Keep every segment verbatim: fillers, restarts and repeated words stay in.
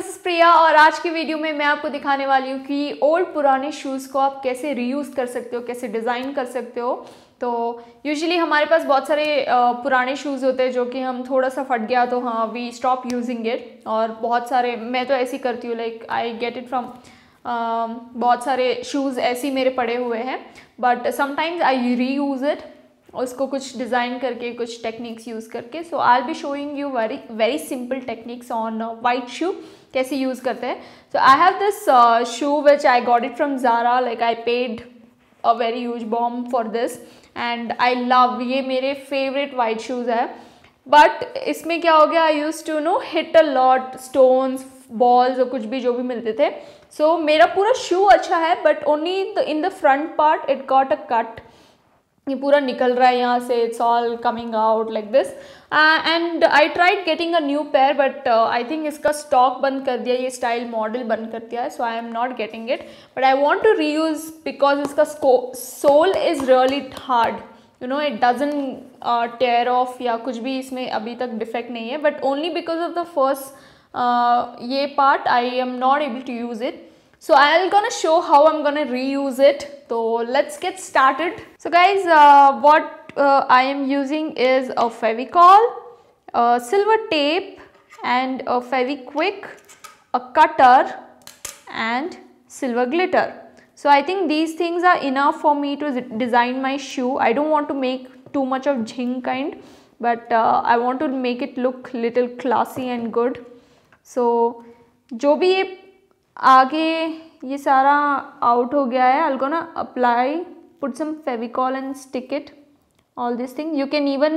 This is प्रिया और आज की वीडियो में मैं आपको दिखाने वाली हूँ कि ओल्ड पुराने शूज़ को आप कैसे रीयूज़ कर सकते हो, कैसे डिज़ाइन कर सकते हो। तो यूजुअली हमारे पास बहुत सारे पुराने शूज़ होते हैं जो कि हम थोड़ा सा फट गया तो हाँ वी स्टॉप यूजिंग इट, और बहुत सारे मैं तो ऐसी करती हूँ, like I get it from बहुत सारे शूज़ ऐसे ही मेरे पड़े हुए हैं, बट समटाइम्स आई री यूज़ इट, उसको कुछ डिज़ाइन करके कुछ टेक्निक्स यूज़ करके। So I will be showing you very very simple techniques on white shoe कैसे यूज़ करते हैं। So I have this shoe which I got it from Zara, like I paid a very huge bomb for this and I love, ये मेरे favourite white shoes है। But इसमें क्या हो गया, I use to know hit a lot stones, balls और कुछ भी जो भी मिलते थे। सो so, मेरा पूरा शू अच्छा है but only in the front part it got a cut, ये पूरा निकल रहा है यहाँ से, it's all coming out like this. And I tried getting a new pair but I think इसका स्टॉक बंद कर दिया, ये स्टाइल मॉडल बंद कर दिया है, so I am not getting it. But I want to reuse because इसका sole is really hard, you know, it doesn't tear off या कुछ भी इसमें अभी तक डिफेक्ट नहीं है, but only because of the first ये part I am not able to use it. So I'll gonna show how I'm gonna reuse it. So let's get started. So guys, uh, what uh, I am using is a Fevicol, a silver tape and a Fevikwik, a cutter and silver glitter. So I think these things are enough for me to design my shoe. I don't want to make too much of jing kind, but uh, I want to make it look little classy and good. So जो भी ये आगे ये सारा out हो गया है, I'll gonna apply, put some Fevicol and stick it, all these things. You can even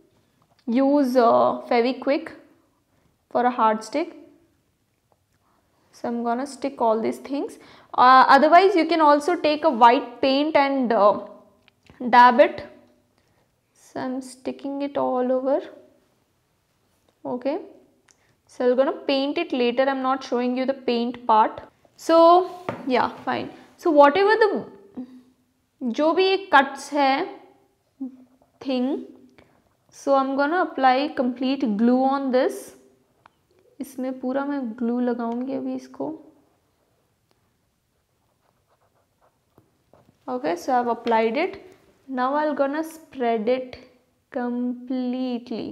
use uh, Fevikwik for a hard stick. So I'm gonna stick all these things. Uh, otherwise you can also take a white paint and uh, dab it. So I'm sticking it all over. Okay. So I'm gonna paint it later. I'm not showing you the paint part. So yeah, fine. So whatever the जो भी ये cuts है thing, so I'm gonna apply complete glue on this. इसमें पूरा मैं glue लगाऊंगी अभी इसको. Okay, so I've applied it. Now I'm gonna spread it completely.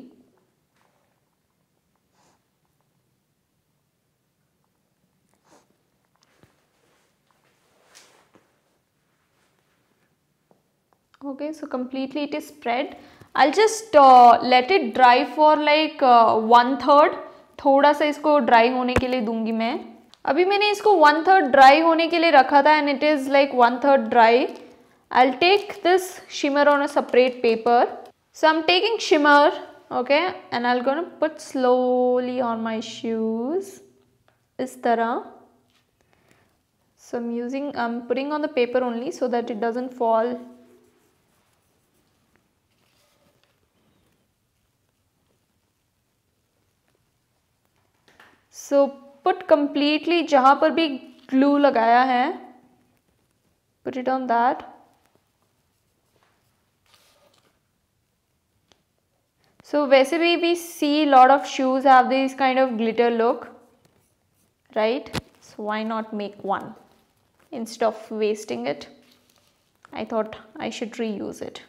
Okay, so completely it is spread. I'll just uh, let it dry for like uh, one third. थोड़ा सा इसको dry होने के लिए दूंगी मैं. अभी मैंने इसको one third ड्राई होने के लिए रखा था and it is like one third dry. I'll take this shimmer on a separate paper. So I'm taking shimmer, okay, and I'll gonna put slowly on my shoes. इस तरह. So I'm using, I'm putting on the paper only so that it doesn't fall. So put completely जहाँ पर भी glue लगाया है, put it on that. So वैसे भी we see lot of shoes have this kind of glitter look, right? So why not make one instead of wasting it? I thought I should reuse it.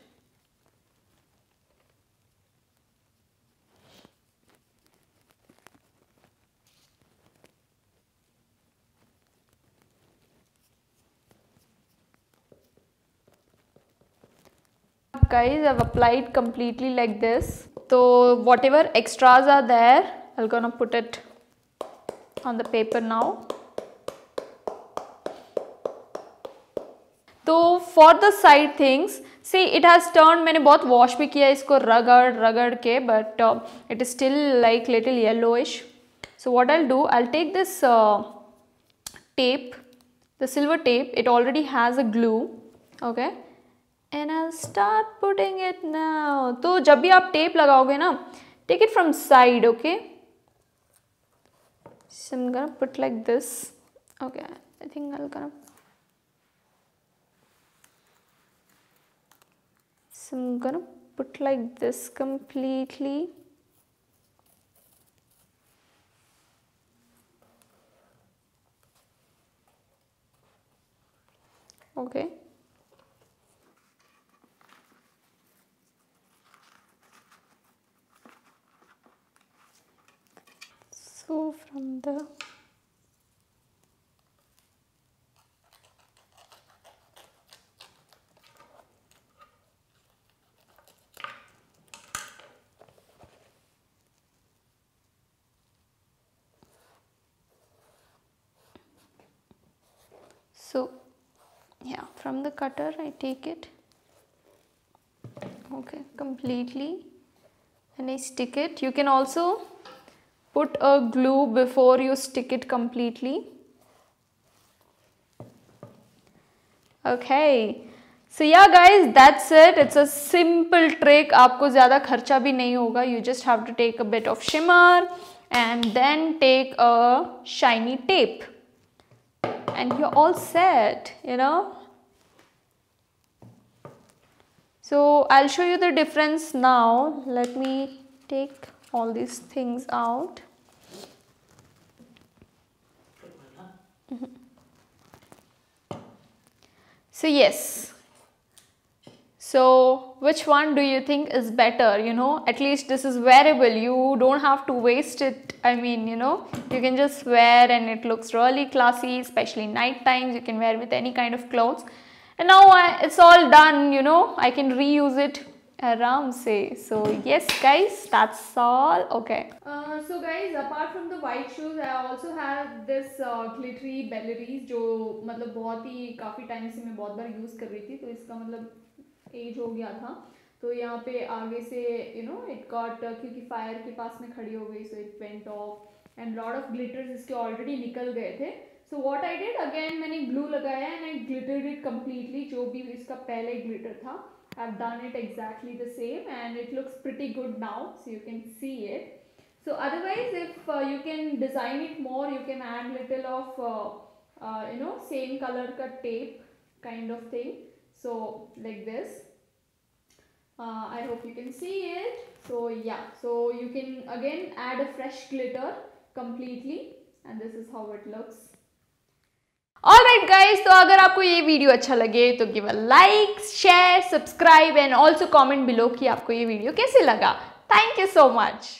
Guys, I've applied completely like this. So whatever extras are there, I'm gonna put it on the paper now. So for the side things, see it has turned, मैंने बहुत wash भी किया इसको रगड़ रगड़ के, but uh, it is still like little yellowish. So what I'll do, I'll take this uh, tape, the silver tape, it already has a glue, okay, and I'll start putting it now. तो जब भी आप tape लगाओगे ना, take it from side, okay. So I'm gonna put like this, okay. I think I'll gonna. So I'm gonna put like this completely. Okay. So from the so yeah, from the cutter I take it, okay, completely, and I stick it. You can also put a glue before you stick it completely. Okay, so yeah guys, that's it. It's a simple trick. आपको ज़्यादा खर्चा भी नहीं होगा. You just have to take a bit of shimmer and then take a shiny tape and you're all set, you know. So I'll show you the difference now. Let me take all these things out. Mm-hmm. So yes, so which one do you think is better? You know, at least this is wearable. You don't have to waste it. I mean, you know, you can just wear and it looks really classy, especially night times. You can wear with any kind of clothes. And now I, it's all done, you know, I can reuse it around say. So yes guys, that's all. Okay. Uh, so guys, apart from the white shoes, I also have this uh, glittery belleries जो मतलब बहुत ही काफ़ी time से मैं बहुत बार use कर रही थी, तो इसका मतलब एज हो गया था. तो यहाँ पे आगे से यू नो इट गॉट, क्योंकि फायर के पास में खड़ी हो गई, so it went off and lot of glitters इसके ऑलरेडी निकल गए थे. So what I did, again मैंने ग्लू लगाया and I glittered it completely. जो भी इसका पहले ग्लिटर था, I have done it exactly the same and it looks pretty good now, so you can see it. So otherwise, if uh, you can design it more, you can add little of uh, uh, you know same color ka tape kind of thing. So like this. Uh, I hope you can see it. So yeah, so you can again add a fresh glitter completely, and this is how it looks. Alright guys, तो अगर आपको ये video अच्छा लगे तो give a like, share, subscribe and also comment below कि आपको ये वीडियो कैसे लगा. Thank you so much.